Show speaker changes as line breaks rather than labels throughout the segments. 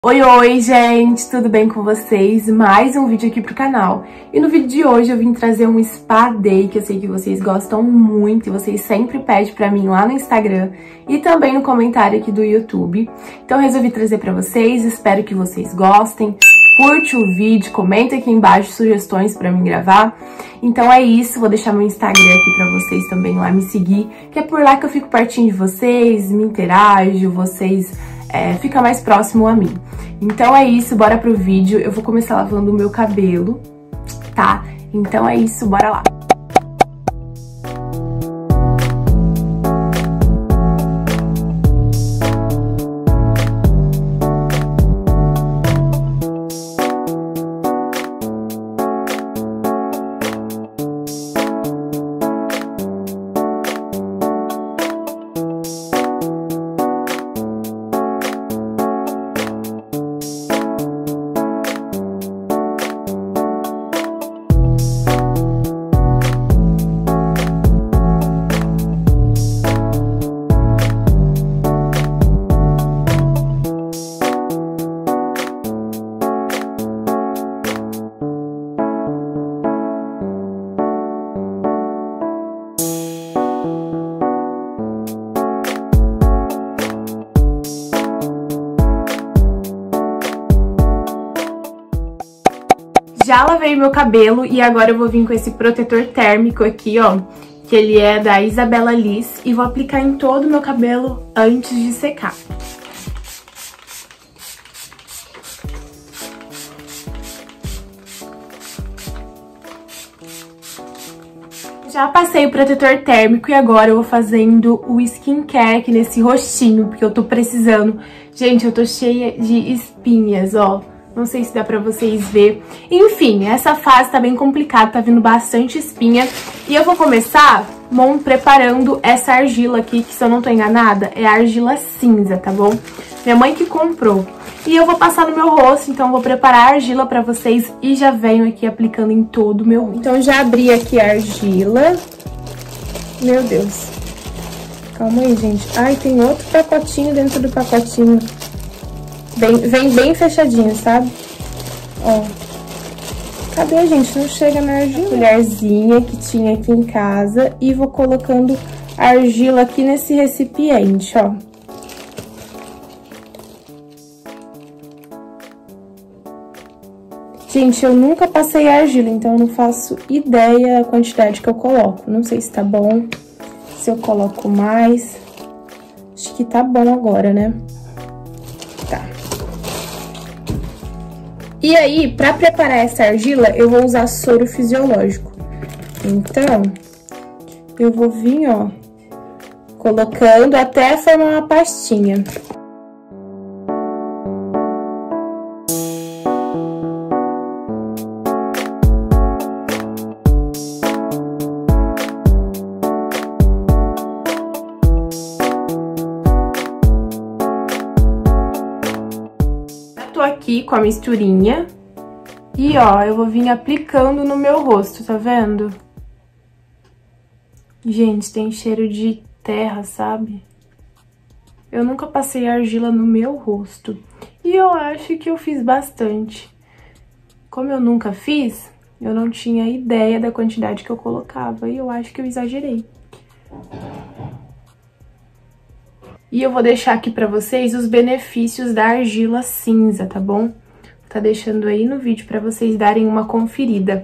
Oi, gente, tudo bem com vocês? Mais um vídeo aqui pro canal. E no vídeo de hoje eu vim trazer um spa day, que eu sei que vocês gostam muito e vocês sempre pedem pra mim lá no Instagram e também no comentário aqui do YouTube. Então eu resolvi trazer pra vocês, espero que vocês gostem. Curte o vídeo, comenta aqui embaixo sugestões pra mim gravar. Então é isso, vou deixar meu Instagram aqui pra vocês também lá me seguir, que é por lá que eu fico pertinho de vocês, me interajo, vocês... fica mais próximo a mim. Então é isso, bora pro vídeo. Eu vou começar lavando o meu cabelo, tá? Então é isso, bora lá. Já lavei meu cabelo e agora eu vou vir com esse protetor térmico aqui, ó, que ele é da Isabela Liz, e vou aplicar em todo o meu cabelo antes de secar. Já passei o protetor térmico e agora eu vou fazendo o skincare aqui nesse rostinho, porque eu tô precisando. Gente, eu tô cheia de espinhas, ó. Não sei se dá pra vocês verem. Enfim, essa fase tá bem complicada, tá vindo bastante espinha. E eu vou começar preparando essa argila aqui, que se eu não tô enganada, é a argila cinza, tá bom? Minha mãe que comprou. E eu vou passar no meu rosto, então eu vou preparar a argila pra vocês e já venho aqui aplicando em todo o meu rosto. Então já abri aqui a argila. Meu Deus. Calma aí, gente. Ai, tem outro pacotinho dentro do pacotinho. Vem bem fechadinho, sabe? Ó. Cadê, gente? Não chega na argila. A colherzinha que tinha aqui em casa. E vou colocando a argila aqui nesse recipiente, ó. Gente, eu nunca passei a argila, então eu não faço ideia da quantidade que eu coloco. Não sei se tá bom, se eu coloco mais. Acho que tá bom agora, né? Tá. E aí, pra preparar essa argila, eu vou usar soro fisiológico. Então, eu vou vir, ó, colocando até formar uma pastinha. Aqui com a misturinha e ó, eu vou vir aplicando no meu rosto, tá vendo? Gente, tem cheiro de terra, sabe? Eu nunca passei argila no meu rosto e eu acho que eu fiz bastante. Como eu nunca fiz, eu não tinha ideia da quantidade que eu colocava e eu acho que eu exagerei. E eu vou deixar aqui pra vocês os benefícios da argila cinza, tá bom? Tá deixando aí no vídeo pra vocês darem uma conferida.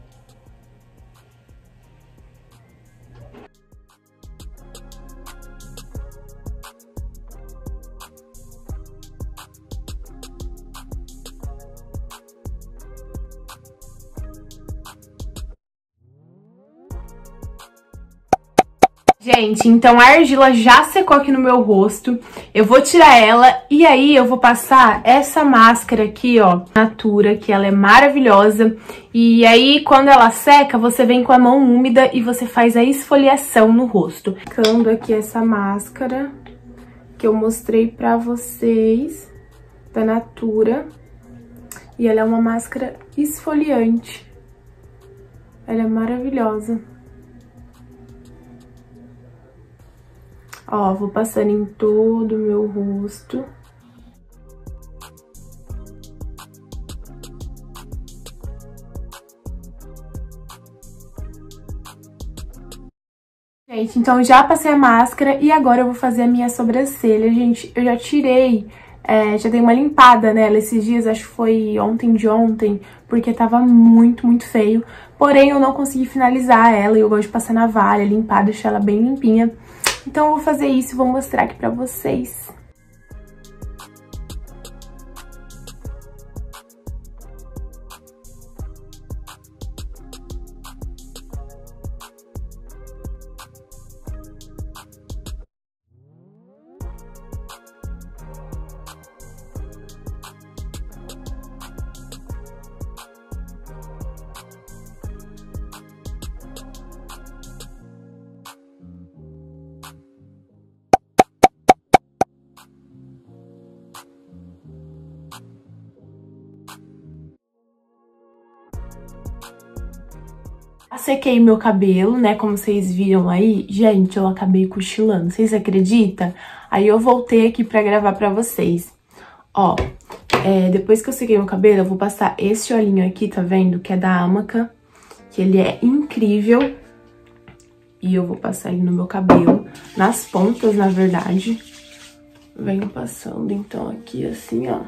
Gente, então a argila já secou aqui no meu rosto, eu vou tirar ela e aí eu vou passar essa máscara aqui, ó, Natura, que ela é maravilhosa. E aí, quando ela seca, você vem com a mão úmida e você faz a esfoliação no rosto. Aplicando aqui essa máscara que eu mostrei pra vocês, da Natura. E ela é uma máscara esfoliante. Ela é maravilhosa. Ó, vou passando em todo o meu rosto. Gente, então já passei a máscara e agora eu vou fazer a minha sobrancelha. Gente, eu já tirei, já dei uma limpada nela esses dias, acho que foi ontem de ontem, porque tava muito, muito feio. Porém, eu não consegui finalizar ela e eu gosto de passar navalha, limpar, deixar ela bem limpinha. Então eu vou fazer isso e vou mostrar aqui pra vocês. Sequei meu cabelo, né, como vocês viram aí. Gente, eu acabei cochilando, vocês acreditam? Aí eu voltei aqui pra gravar pra vocês. Ó, depois que eu sequei meu cabelo, eu vou passar esse olhinho aqui, tá vendo? Que é da Amaca, que ele é incrível. E eu vou passar ele no meu cabelo, nas pontas, na verdade. Venho passando, então, aqui assim, ó.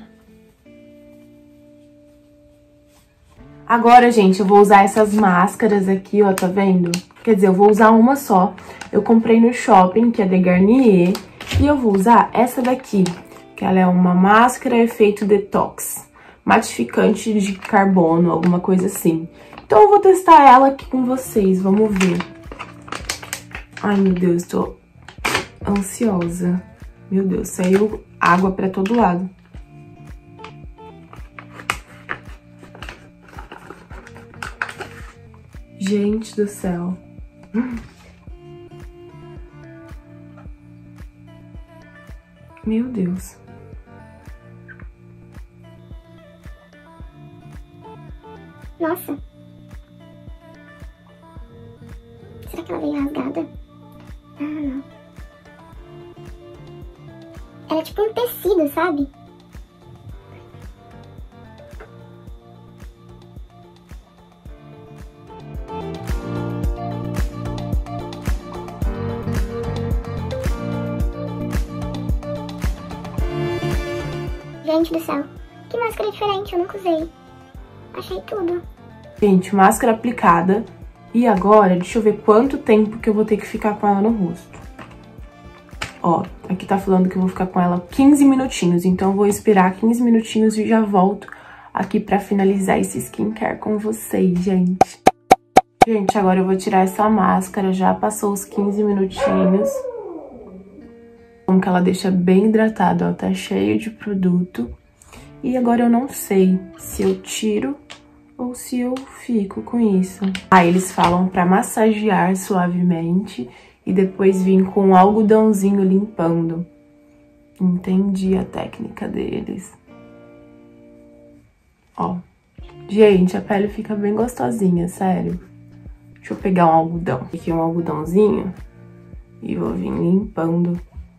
Agora, gente, eu vou usar essas máscaras aqui, ó, tá vendo? Quer dizer, eu vou usar uma só. Eu comprei no shopping, que é de Garnier. E eu vou usar essa daqui, que ela é uma máscara efeito detox. Matificante de carbono, alguma coisa assim. Então, eu vou testar ela aqui com vocês, vamos ver. Ai, meu Deus, tô ansiosa. Meu Deus, saiu água pra todo lado. Gente do céu. Meu Deus.
Nossa. Será que ela veio rasgada? Ah, não. Ela é tipo um tecido, sabe? Gente do céu, que máscara diferente, eu nunca usei. Achei tudo.
Gente, máscara aplicada. E agora, deixa eu ver quanto tempo que eu vou ter que ficar com ela no rosto. Ó, aqui tá falando que eu vou ficar com ela 15 minutinhos. Então eu vou esperar 15 minutinhos e já volto aqui pra finalizar esse skincare com vocês, gente. Gente, agora eu vou tirar essa máscara. Já passou os 15 minutinhos. Como que ela deixa bem hidratada, ó, tá cheio de produto. E agora eu não sei se eu tiro ou se eu fico com isso. Aí eles falam pra massagear suavemente e depois vir com um algodãozinho limpando. Entendi a técnica deles. Ó, gente, a pele fica bem gostosinha, sério. Deixa eu pegar um algodão. Aqui um algodãozinho e vou vir limpando.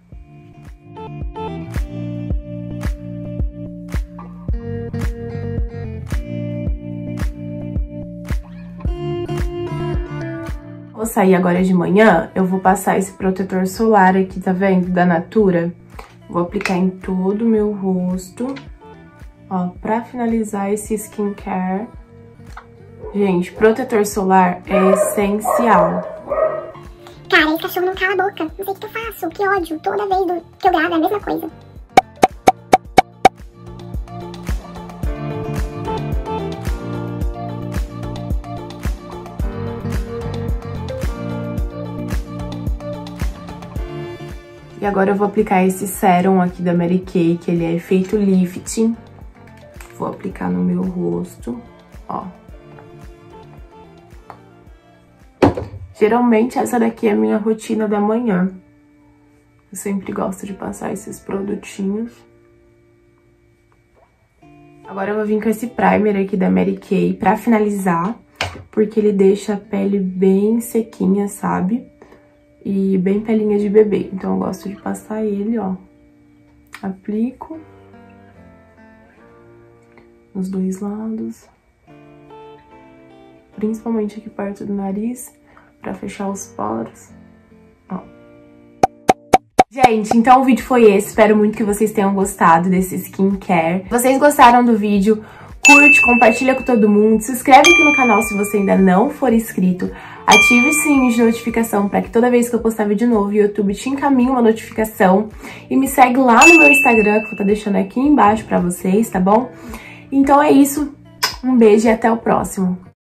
Vou sair agora de manhã, eu vou passar esse protetor solar aqui, tá vendo? Da Natura. Vou aplicar em todo o meu rosto, ó, pra finalizar esse skincare. Gente, protetor solar é essencial.
Cara, esse cachorro não cala a boca. Não sei o que eu faço, que ódio. Toda vez que eu gravo é a mesma coisa.
E agora eu vou aplicar esse sérum aqui da Mary Kay, que ele é efeito lifting. Vou aplicar no meu rosto, ó. Geralmente essa daqui é a minha rotina da manhã. Eu sempre gosto de passar esses produtinhos. Agora eu vou vir com esse primer aqui da Mary Kay pra finalizar, porque ele deixa a pele bem sequinha, sabe? E bem pelinha de bebê. Então eu gosto de passar ele, ó. Aplico nos dois lados. Principalmente aqui perto do nariz, pra fechar os poros. Gente, então o vídeo foi esse. Espero muito que vocês tenham gostado desse skincare. Se vocês gostaram do vídeo, curte, compartilha com todo mundo. Se inscreve aqui no canal se você ainda não for inscrito. Ative o sininho de notificação para que toda vez que eu postar vídeo novo, o YouTube te encaminhe uma notificação. E me segue lá no meu Instagram, que eu vou estar deixando aqui embaixo para vocês, tá bom? Então é isso. Um beijo e até o próximo.